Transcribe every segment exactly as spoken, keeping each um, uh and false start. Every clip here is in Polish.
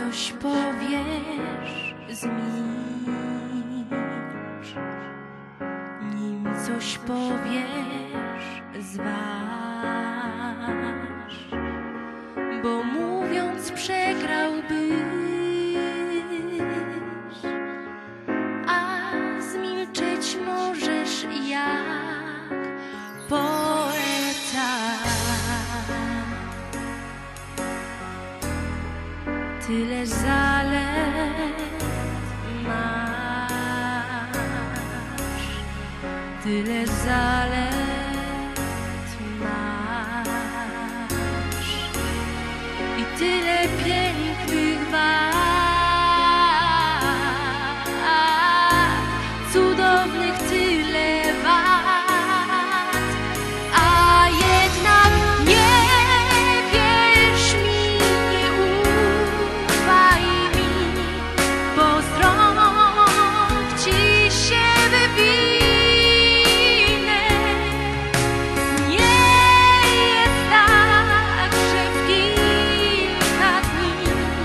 coś powiesz, zmilcz. Nim coś powiesz, zważ, bo mówiąc przegrałbyś, a zmilczeć możesz jak poeta. Tyle zalet masz, tyle zalet masz i tyle pięknych wad, cudownych tyle wad, a jednak nie wierz mi, nie ufaj mi, bo z rąk ci się wywinę. Nie jest tak, że w kilka dni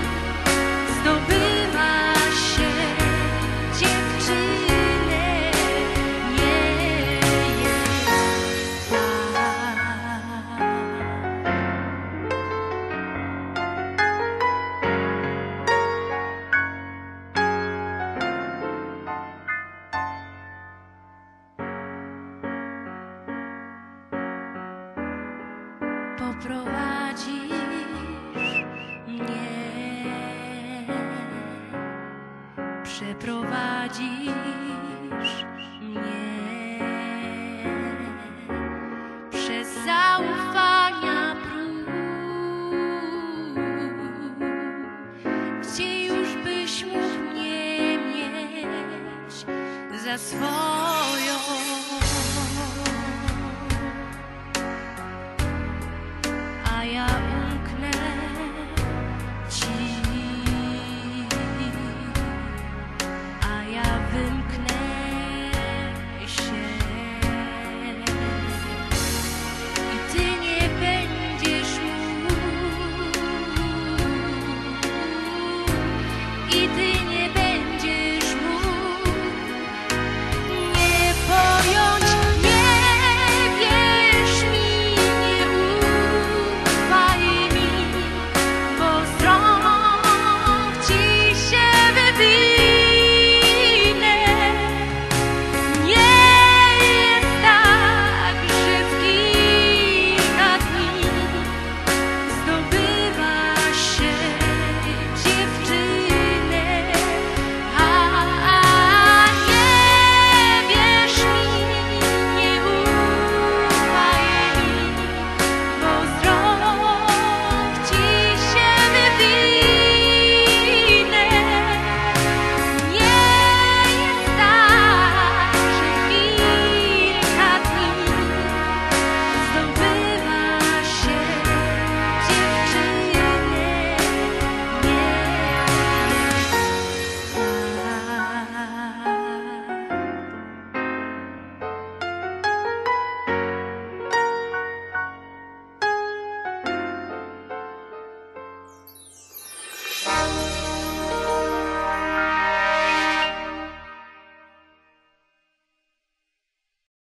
zdobywa się dziewczynę. Nie jest tak. Poprowadzisz mnie, przeprowadzisz mnie przez zaufania próg, gdzie już byś mógł mnie mieć za swoją.